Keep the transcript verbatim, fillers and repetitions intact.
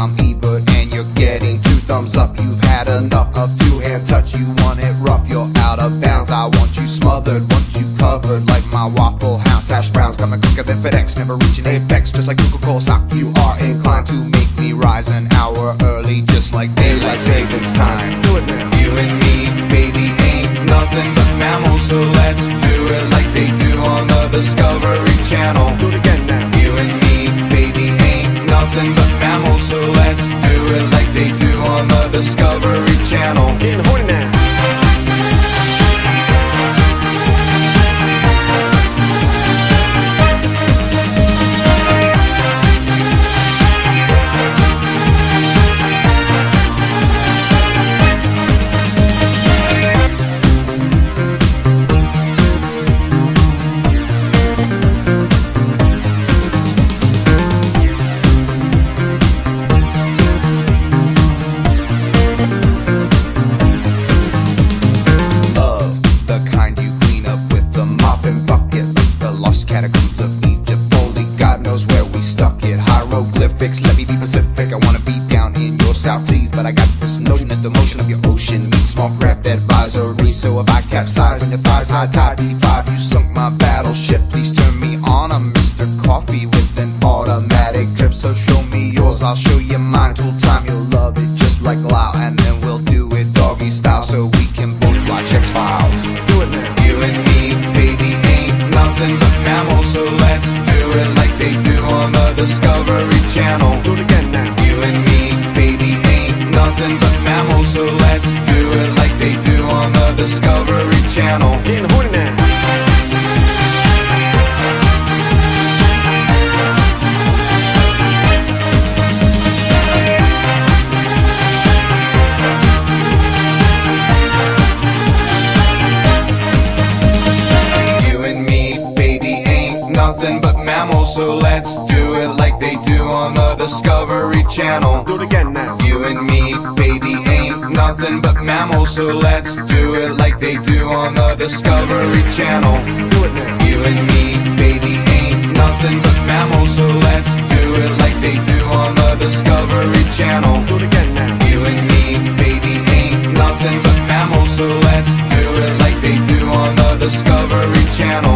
I'm Ebert and you're getting two thumbs up. You've had enough of two-hand touch, you want it rough, you're out of bounds. I want you smothered, want you covered like my Waffle House. Hash browns coming quicker than FedEx, never reaching apex. Just like coca-cola stock, you are inclined to make me rise an hour early, just like daylight savings time. Do it now. You and me, baby, ain't nothing but mammals, so let's do it like they do on the Discovery Channel. Do it again now. You and me, baby, ain't nothing but mammals, so let's do it like they do on the Discovery Channel. Getting horny now. Catacombs of Egypt, only God knows where we stuck it. Hieroglyphics, let me be Pacific. I wanna be down in your South Seas, but I got this notion that the motion of your ocean meets small craft advisory. So if I capsize on your thighs, high tide D five, you sunk my battleship. Please turn me on. I'm Mister Coffee with an automatic drip. So show me yours, I'll show you mine. Tool time, you'll love it just like Lao, and then we'll do it doggy style, so we can both watch X-Files. Do it now. You and me, baby, ain't nothing but mammals, so let's do it like they do on the Discovery Channel. Do it again now. You and me, baby, ain't nothing but mammals, so let's do it like they do on the Discovery Channel. Getting horny now. Nothing but mammals, so let's do it like they do on the Discovery Channel. Do it again now. You and me, baby, ain't nothing but mammals, so let's do it like they do on the Discovery Channel. Do it now. You and me, baby, ain't nothing but mammals, so let's do it like they do on the Discovery Channel. Do it again now. You and me, baby, ain't nothing but mammals, so let's do it like they do on the Discovery Channel.